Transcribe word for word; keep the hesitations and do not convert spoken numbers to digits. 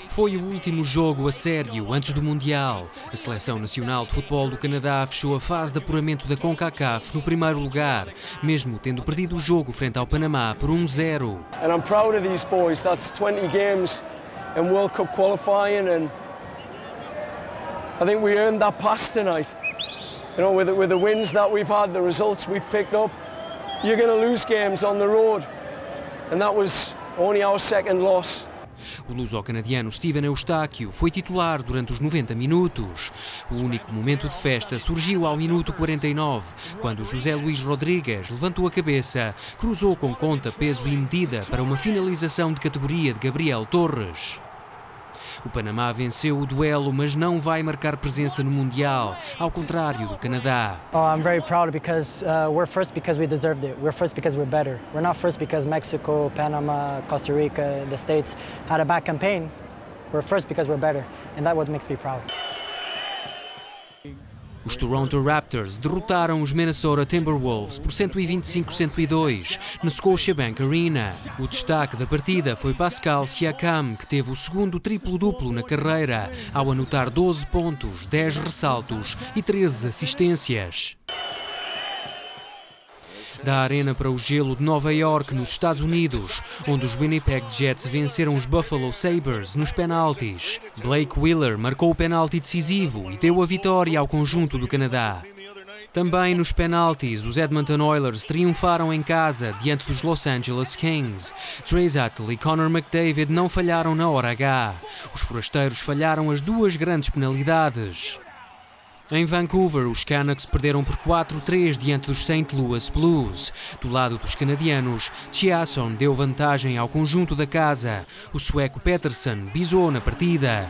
Foi o último jogo a sério antes do Mundial. A Seleção Nacional de Futebol do Canadá fechou a fase de apuramento da CONCACAF no primeiro lugar, mesmo tendo perdido o jogo frente ao Panamá por um zero. And I'm proud of these boys. That's twenty games in World Cup qualifying, and I think we earned that pass tonight. You know, with the, with the wins that we've had, the results we've picked up, you're going to lose games on the road, and that was only our second loss. O luso-canadiano Steven Eustáquio foi titular durante os noventa minutos. O único momento de festa surgiu ao minuto quarenta e nove, quando José Luís Rodrigues levantou a cabeça, cruzou com conta, peso e medida para uma finalização de categoria de Gabriel Torres. O Panamá venceu o duelo, mas não vai marcar presença no Mundial, ao contrário do Canadá. Oh, I'm very proud because uh, we're first because we deserved it. We're first because we're better. We're not first because Mexico, Panama, Costa Rica, the States had a bad campaign. We're first because we're better, and that's what makes me proud. Os Toronto Raptors derrotaram os Minnesota Timberwolves por cento e vinte e cinco a cento e dois na Scotiabank Arena. O destaque da partida foi Pascal Siakam, que teve o segundo triplo-duplo na carreira, ao anotar doze pontos, dez ressaltos e treze assistências. Da arena para o gelo de Nova York, nos Estados Unidos, onde os Winnipeg Jets venceram os Buffalo Sabres nos penaltis. Blake Wheeler marcou o penalti decisivo e deu a vitória ao conjunto do Canadá. Também nos penaltis, os Edmonton Oilers triunfaram em casa diante dos Los Angeles Kings. Draisaitl e Connor McDavid não falharam na hora H. Os forasteiros falharam as duas grandes penalidades. Em Vancouver, os Canucks perderam por quatro a três diante dos Saint Louis Blues. Do lado dos canadianos, Chiasson deu vantagem ao conjunto da casa. O sueco Pettersson bisou na partida.